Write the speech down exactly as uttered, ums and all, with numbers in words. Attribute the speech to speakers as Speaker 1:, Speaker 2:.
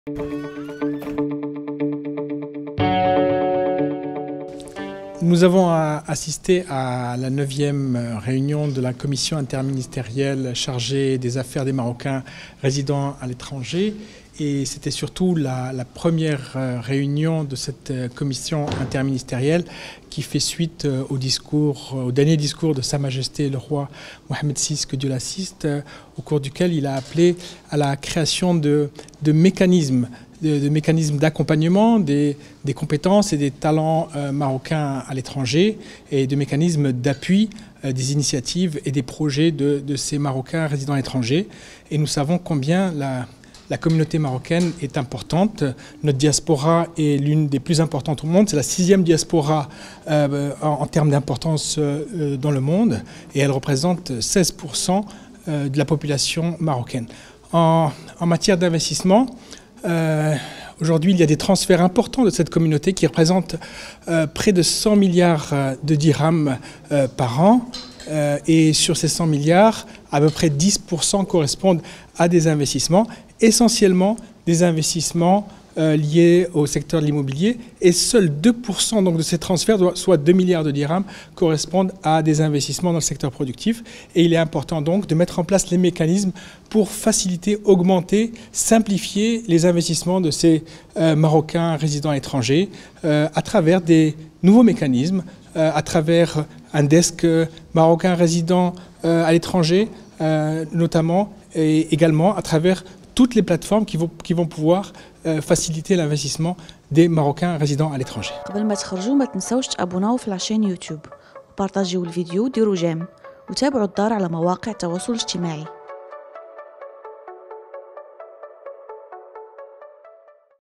Speaker 1: Nous avons assisté à la neuvième réunion de la commission interministérielle chargée des affaires des Marocains résidant à l'étranger. Et c'était surtout la, la première réunion de cette commission interministérielle qui fait suite au discours, au dernier discours de Sa Majesté le roi Mohammed six, que Dieu l'assiste, au cours duquel il a appelé à la création de, de mécanismes de, de mécanismes d'accompagnement des, des compétences et des talents euh, marocains à l'étranger et de mécanismes d'appui euh, des initiatives et des projets de, de ces Marocains résidant à l'étranger. Et nous savons combien la La communauté marocaine est importante. Notre diaspora est l'une des plus importantes au monde. C'est la sixième diaspora euh, en, en termes d'importance euh, dans le monde et elle représente seize pour cent euh, de la population marocaine. En, en matière d'investissement, euh, aujourd'hui, il y a des transferts importants de cette communauté qui représentent euh, près de cent milliards de dirhams euh, par an. Euh, et sur ces cent milliards, à peu près dix pour cent correspondent à des investissements, essentiellement des investissements euh, liés au secteur de l'immobilier, et seuls deux pour cent donc, de ces transferts, soit deux milliards de dirhams, correspondent à des investissements dans le secteur productif. Et il est important donc de mettre en place les mécanismes pour faciliter, augmenter, simplifier les investissements de ces euh, Marocains résidant à l'étranger euh, à travers des nouveaux mécanismes, euh, à travers un desk marocain résident euh, à l'étranger, euh, notamment, et également à travers toutes les plateformes qui vont, qui vont pouvoir euh, faciliter l'investissement des Marocains résidant à l'étranger.
Speaker 2: قبل ما تخرجوا ما تنسوش تابوناو في العشان يوتيوب وبارطاجيو الفيديو وديروا جيم وتابعوا الدار على مواقع التواصل الاجتماعي.